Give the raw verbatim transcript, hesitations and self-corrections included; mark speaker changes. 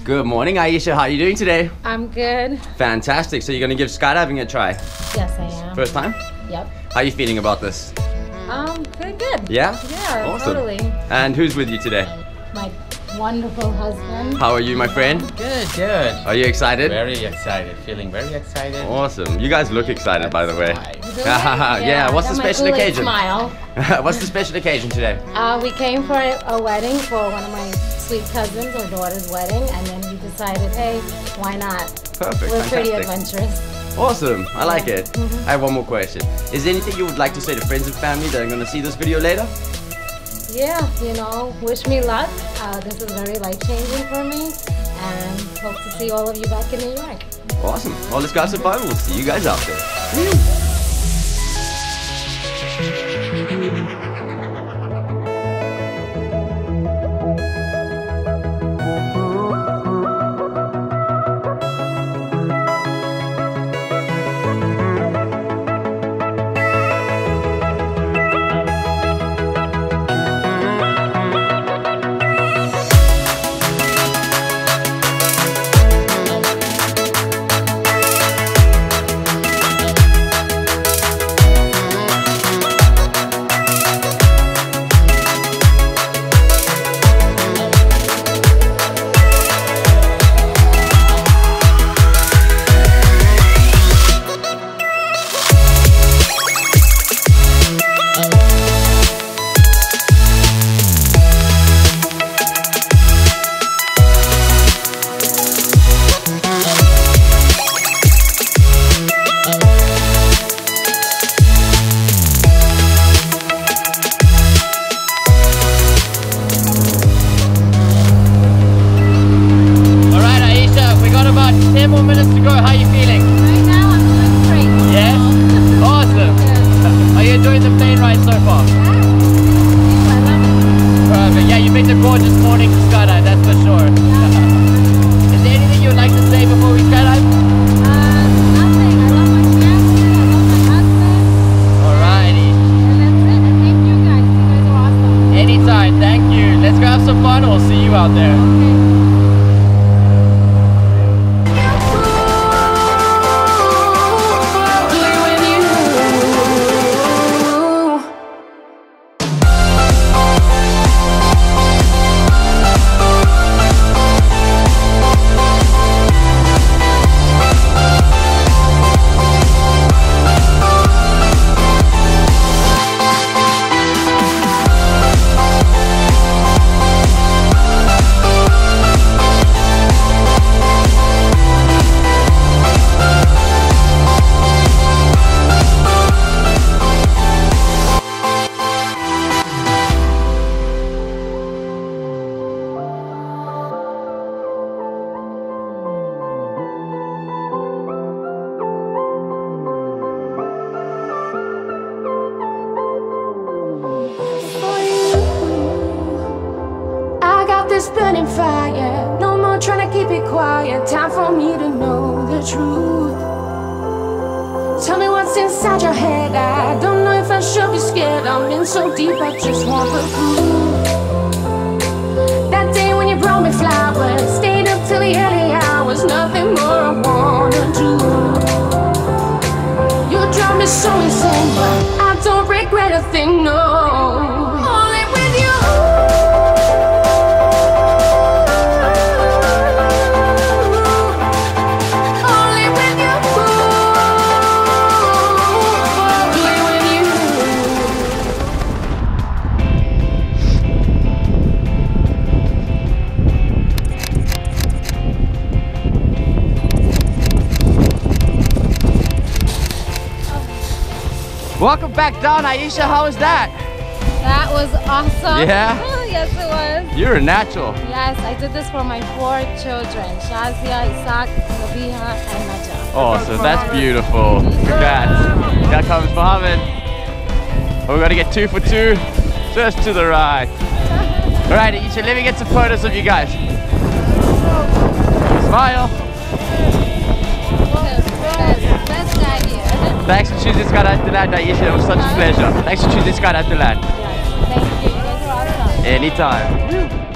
Speaker 1: Good morning, Aisha. How are you doing today?
Speaker 2: I'm good.
Speaker 1: Fantastic. So you're going to give skydiving a try?
Speaker 2: Yes, I am.
Speaker 1: First time?
Speaker 2: Yep.
Speaker 1: How are you feeling about this?
Speaker 2: Um, pretty good.
Speaker 1: Yeah?
Speaker 2: Yeah,
Speaker 1: awesome.
Speaker 2: Totally.
Speaker 1: And who's with you today?
Speaker 2: My wonderful husband.
Speaker 1: How are you, my friend?
Speaker 3: Good, good.
Speaker 1: Are you excited?
Speaker 3: Very excited. Feeling very excited.
Speaker 1: Awesome. You guys look excited, by the way.
Speaker 2: yeah,
Speaker 1: yeah. What's the special occasion?
Speaker 2: Smile.
Speaker 1: What's the special occasion today?
Speaker 2: Uh, we came for a, a wedding for one of my sweet cousins, her daughter's wedding, and then we decided, hey, why not?
Speaker 1: Perfect.
Speaker 2: We're
Speaker 1: Fantastic.
Speaker 2: pretty adventurous.
Speaker 1: Awesome. I like it.
Speaker 2: Mm-hmm.
Speaker 1: I have one more question. Is there anything you would like to say to friends and family that are going to see this video later?
Speaker 2: Yeah, you know, wish me luck. Uh, this is very life-changing for me, and hope to see all of you back in New York.
Speaker 1: Awesome. Well, let's go have some fun. We'll see you guys out there.
Speaker 3: ten more minutes to go. How are you feeling?
Speaker 2: Right now, I'm doing great.
Speaker 3: Yeah? Awesome.
Speaker 2: Yes.
Speaker 3: Are you enjoying the plane ride so far?
Speaker 2: Yeah. I love it.
Speaker 3: Perfect. Yeah, you picked a gorgeous morning to skydive, that's for sure.
Speaker 2: Yeah.
Speaker 3: Is there anything you'd like to say before we skydive?
Speaker 2: Uh, nothing. I love my family. I love my husband.
Speaker 3: Alrighty.
Speaker 2: And that's it. And thank you guys. You guys are awesome.
Speaker 3: Anytime. Thank you. Let's go have some fun. We'll see you out there.
Speaker 2: Okay.
Speaker 4: This burning fire, no more trying to keep it quiet. Time for me to know the truth. Tell me what's inside your head. I don't know if I should be scared. I'm in so deep, I just want the proof. That day when you brought me flowers, stayed up till the early hours, nothing more I wanna do. You drive me so insane, but I don't regret a thing, no. Only with you.
Speaker 1: Welcome back down, Aisha. How was that?
Speaker 2: That was awesome.
Speaker 1: Yeah?
Speaker 2: Yes, it was.
Speaker 1: You're a natural.
Speaker 2: Yes, I did this for my four children, Shazia, Isaac, Nabiha, and Najah.
Speaker 1: Awesome. That's beautiful. Congrats. That comes Mohammed. We're going to get two for two. Just to the right. Alright, Aisha, let me get some photos of you guys. Smile.
Speaker 2: Best, best guy here.
Speaker 1: Thanks for choosing Skydive to Land, Aisha. It was such a pleasure. Thanks for choosing Skydive to Land.
Speaker 2: Yes, thank you. You guys are awesome.
Speaker 1: Anytime.